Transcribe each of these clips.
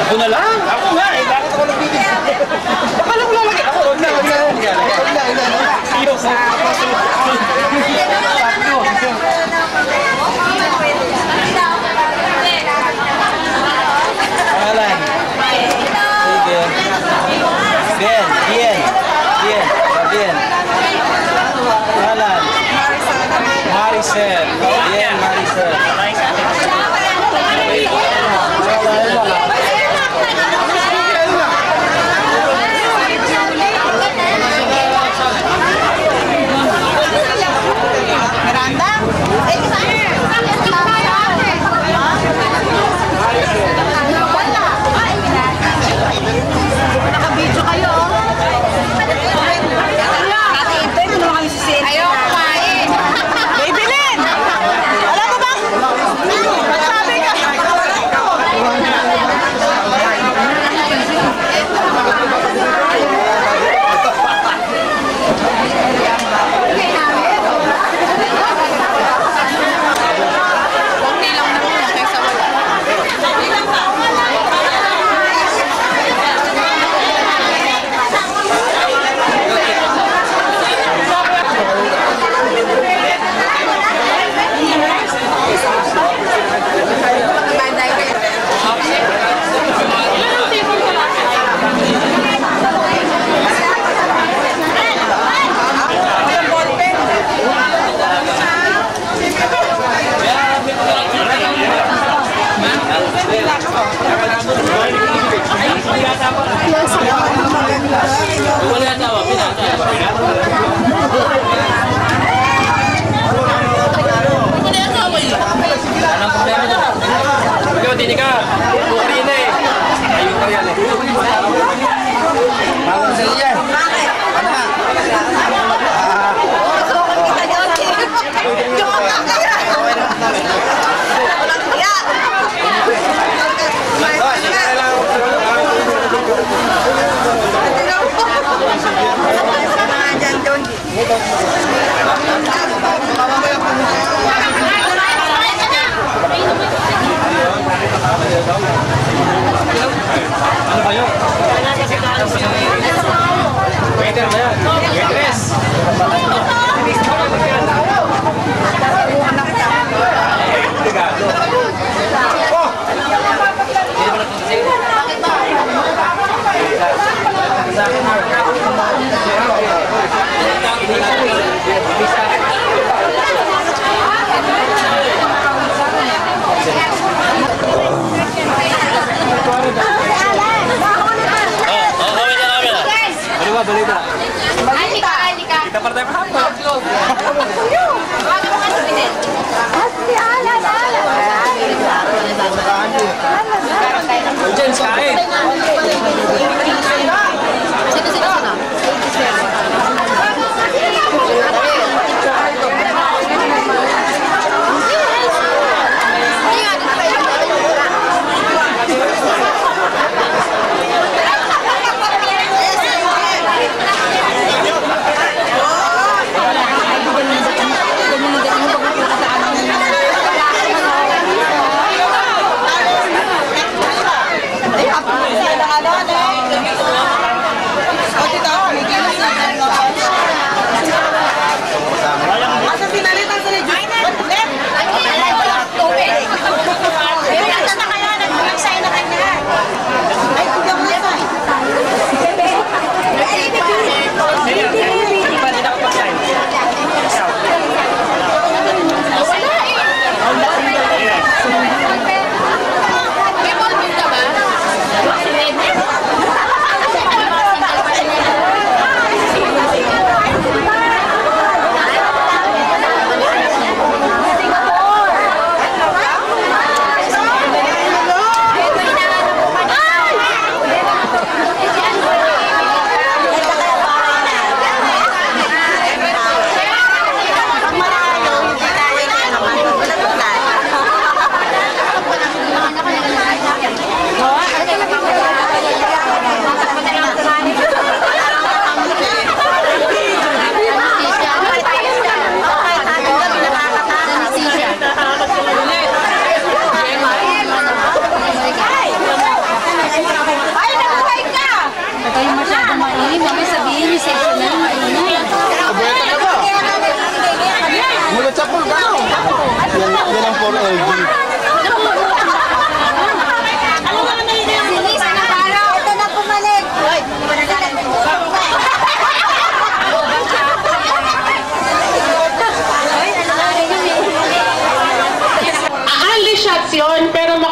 Ako na lang. Ako nga eh. Bakit ako nagbibigay? Baka lang lalagay ako. Huwag na. Pangalan. Sige. Bien. Pangalan. Maricel. Bien, Maricel. Naka-video kayo, ayaw kumain. Maybelline! Alam mo ba? Sabi ka. Ano ba yun? Waiter ba yan? Waitress! Oh!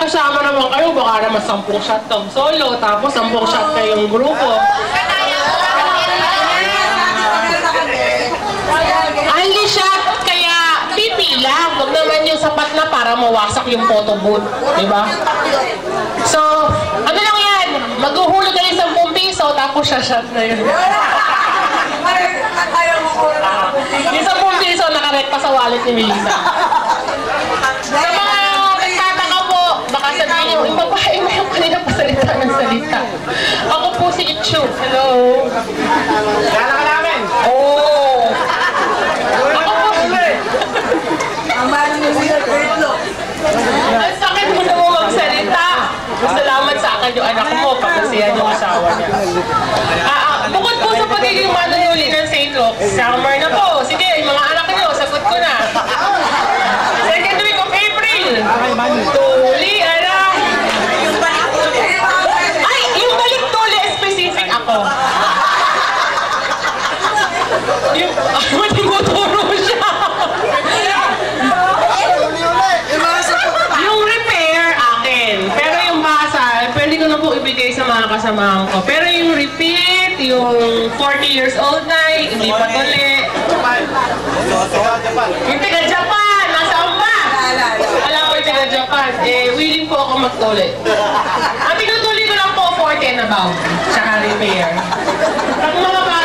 magkakasama naman kayo, baka naman 10 shot Tom solo, tapos 10 shot kayong grupo. Only shot, kaya pipila. Huwag naman yung sapat na para mawasak yung photo booth. Diba? So, ano lang yan? Maghuhulog kayo 10 piso, tapos shot na yun. Yung 10 piso nakarekta sa wallet ni Melissa. Sa mga nagtataka po, baka sabihin nyo, yung babae mo yung kanina pasalita ng salita. Ako po si Itchu. Hello. Kala ka namin. Oh. Ako po. Ang sakit mo na mo magsalita. Salamat sa akin yung anak mo, pagkasiyan yung asawa niya. Bukod po sa pagiging manunuli ng St. Luke's, summer na po. Sige, yung mga anak niyo, sagot ko na. Second week of April. Tuli, ano? Ay, yung balik tuli, specific ako. Yung, matiguturo siya. Yung repair, akin. Pero yung basal, pwede ko na po ibigay sa mga kasamahan ko. Pero yung repeat, yung 40 years old na, hindi pa tuli. Yung taga-Japan, nasaan ba? Alam ko yung taga-Japan. Willing po ako magtuli. Ang tinutuli ko lang po 40 and above. Tsaka repair. Pag mga bata,